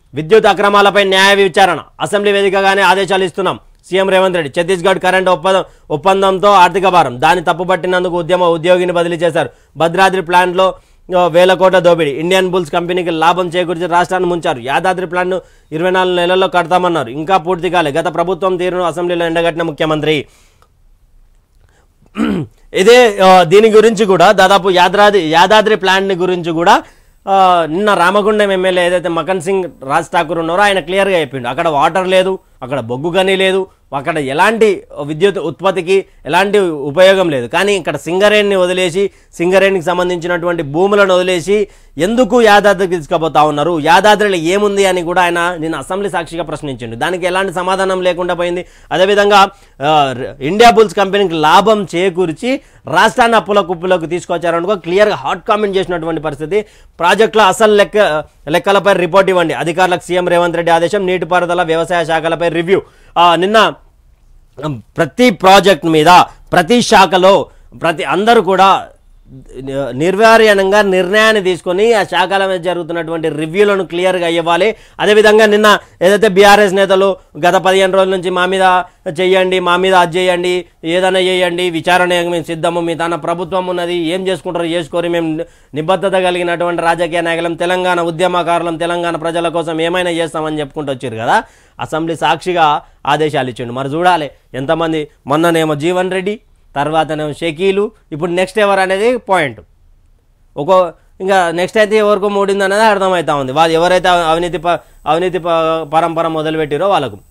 విద్యుత్ అక్రమాలపై న్యాయ విచారణ అసెంబ్లీ వేదికగానే ఆదేశాలు ఇస్తున్నాం సీఎం రేవంత్ రెడ్డి. ఛత్తీస్గఢ్ కరెంటు ఒప్పందంతో ఆర్థిక భారం దాన్ని తప్పుపట్టినందుకు ఉద్యోగిని బదిలీ చేశారు. భద్రాద్రి ప్లాంట్లో వేల కోట్ల దోపిడీ. ఇండియన్ బుల్స్ కంపెనీకి లాభం చేకూర్చి రాష్ట్రాన్ని ముంచారు. యాదాద్రి ప్లాంట్ను 24 నెలల్లో కడతామన్నారు. ఇంకా పూర్తి కాలే. గత ప్రభుత్వం తీరును అసెంబ్లీలో ఎండగట్టిన ముఖ్యమంత్రి. ఇదే దీని గురించి కూడా దాదాపు యాదాద్రి ప్లాంట్ గురించి కూడా నిన్న రామగుండం ఎమ్మెల్యే ఏదైతే మకన్ సింగ్ రాజ్ ఠాకూర్ ఉన్నారో ఆయన క్లియర్గా చెప్పిండు. అక్కడ వాటర్ లేదు, అక్కడ బొగ్గు గని లేదు, అక్కడ ఎలాంటి విద్యుత్ ఉత్పత్తికి ఎలాంటి ఉపయోగం లేదు. కానీ ఇక్కడ సింగరేణిని వదిలేసి సింగరేణికి సంబంధించినటువంటి భూములను వదిలేసి ఎందుకు యాదాద్రికి తీసుకుపోతా ఉన్నారు, యాదాద్రిలో ఏముంది అని కూడా ఆయన నిన్న అసెంబ్లీ సాక్షిగా ప్రశ్నించిండు. దానికి ఎలాంటి సమాధానం లేకుండా పోయింది. అదేవిధంగా ఇండియా బుల్స్ కంపెనీకి లాభం చేకూర్చి రాష్ట్రాన్ని అప్పుల కుప్పులకు తీసుకొచ్చారనుకో క్లియర్గా హాట్ కామెంట్ చేసినటువంటి పరిస్థితి. ప్రాజెక్టుల అసలు లెక్కలపై రిపోర్ట్ ఇవ్వండి అధికారులకు సీఎం రేవంత్ రెడ్డి ఆదేశం. నీటిపారుదల వ్యవసాయ శాఖలపై రివ్యూ. నిన్న ప్రతి ప్రాజెక్ట్ మీద ప్రతి శాఖలో అందరూ కూడా నిర్వార్యంగా నిర్ణయాన్ని తీసుకొని ఆ శాఖల మీద జరుగుతున్నటువంటి రివ్యూలను క్లియర్గా ఇవ్వాలి. అదేవిధంగా నిన్న ఏదైతే బీఆర్ఎస్ నేతలు గత 15 రోజుల నుంచి మా మీద చెయ్యండి, మా మీద అది చేయండి, ఏదైనా చేయండి, విచారణ మేము సిద్ధము, మీ తన ప్రభుత్వం ఉన్నది, ఏం చేసుకుంటారో చేసుకోరి, మేము నిబద్ధత కలిగినటువంటి రాజకీయ నాయకులం, తెలంగాణ ఉద్యమకారులం, తెలంగాణ ప్రజల కోసం ఏమైనా చేస్తామని చెప్పుకుంటూ వచ్చారు కదా. అసెంబ్లీ సాక్షిగా ఆదేశాలు ఇచ్చిండు. మరి చూడాలి ఎంతమంది. మొన్ననేమో జీవన్ రెడ్డి, తర్వాతనేమో షకీలు, ఇప్పుడు నెక్స్ట్ ఎవరు అనేది పాయింట్. ఇంకా నెక్స్ట్ అయితే ఎవరికో మూడింది అనేది అర్థమవుతా ఉంది. వాళ్ళు ఎవరైతే అవినీతి పరంపర మొదలుపెట్టారో వాళ్ళకు.